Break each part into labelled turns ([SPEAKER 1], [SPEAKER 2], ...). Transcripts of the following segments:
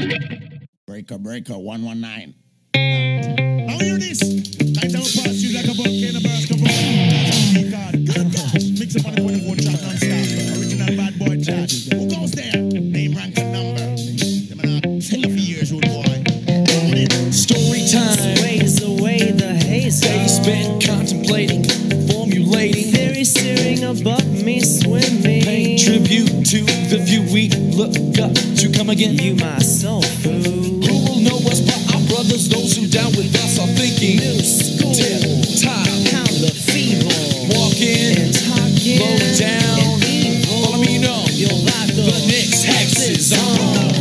[SPEAKER 1] Breaker 119. Now hear this. Night I will pass you like a volcano burst of good God. Mix up on the 24 track non-stop. Original bad boy chat. Who goes there? Name, rank, and number. Them are not tell you for years, old boy.
[SPEAKER 2] Story time.
[SPEAKER 3] Sways away the haze.
[SPEAKER 2] They spent contemplating, formulating,
[SPEAKER 3] Theory searing above me, swimming.
[SPEAKER 2] paying tribute to the few we look up to come again.
[SPEAKER 3] You my soul food.
[SPEAKER 2] Who will know us but our brothers? Those who down with us are thinking.
[SPEAKER 3] New school.
[SPEAKER 2] Tip top.
[SPEAKER 3] How the feeble.
[SPEAKER 2] Walking.
[SPEAKER 3] And talking.
[SPEAKER 2] Low down.
[SPEAKER 3] And evil.
[SPEAKER 2] Follow me now.
[SPEAKER 3] You'll like
[SPEAKER 2] The next hex is on.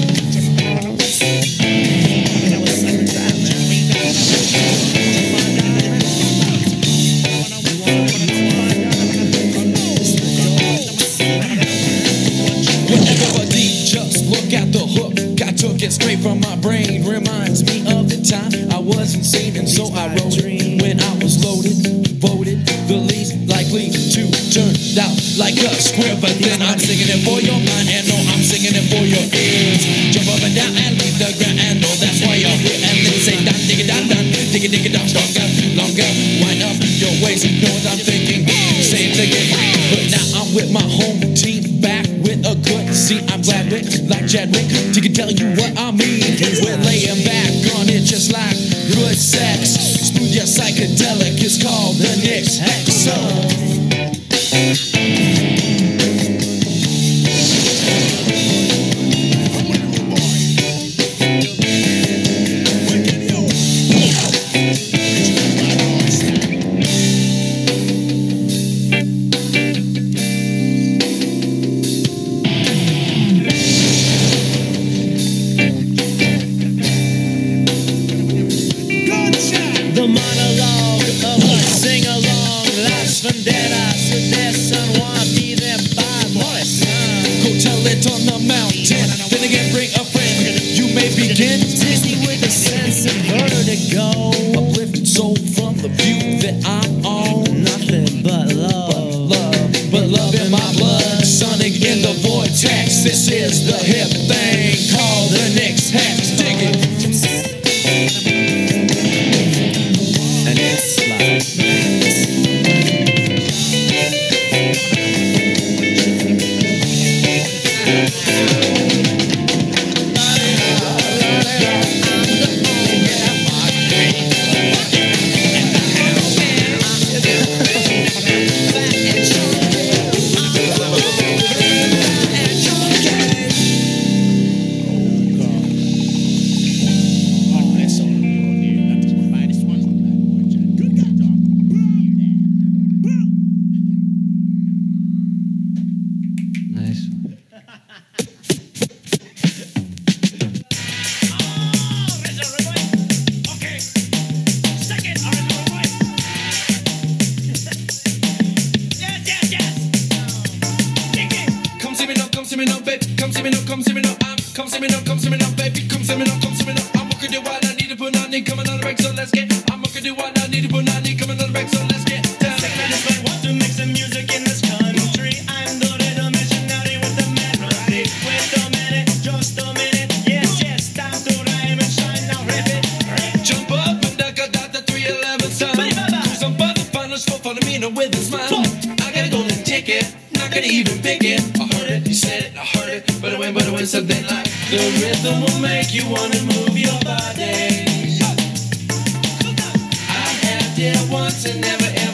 [SPEAKER 2] Everybody just look at the hook. I took it straight from my brain. Reminds me of the time I was insane, and so I wrote it when I was loaded. Voted the least likely to turn out like a square, but then I'm singing it for your mind, and no, I'm singing it for your ears. Jump up and down and leave the ground, and no, that's why you're here. And then say down, dig it down, down, dig it down, stronger, longer. Wind up your waist, you know what I'm thinking. Same thing again, but now I'm with my home team, back with a good seat. I'm glad with like Chadwick, he can tell you what I mean. We're laying back on it just like good sex. Smooth yet psychedelic, it's called the next hex.
[SPEAKER 3] The monologue of a sing-along. Las Venderas, this and won't be there by voice.
[SPEAKER 2] Go tell it on the mountain, then again bring a friend. You may begin
[SPEAKER 3] Dizzy with a sense of vertigo.
[SPEAKER 2] uplifted soul from the view that I own.
[SPEAKER 3] Nothing but love.
[SPEAKER 2] But love in my blood, sonic in the vortex. This is the hip thing called the next hex. Dig it.
[SPEAKER 3] And it's like
[SPEAKER 4] Nice.
[SPEAKER 2] Come see me now, come see me now, baby. Come see me now, come see me now. Come see me now, come see me now, baby. Come see me now, come see me now. I'm working the wild, I need to put on it, coming on the wreck, so let's get. I'm working the wild, I need to put on it, coming on the wreck, so let's get down.
[SPEAKER 5] Want to make some music in this country. I'm the little missionary with the melody. Wait a minute, just a minute. Yes, time to rhyme and shine. Now rip it.
[SPEAKER 2] Jump up and duck a dot the 311 sound. Cruise on by the finals, follow me now with a smile. I got a golden ticket, not gonna even pick it. I heard it, you said it, I heard it. But it went something like the rhythm will make you wanna move your body. I had it once and never ever.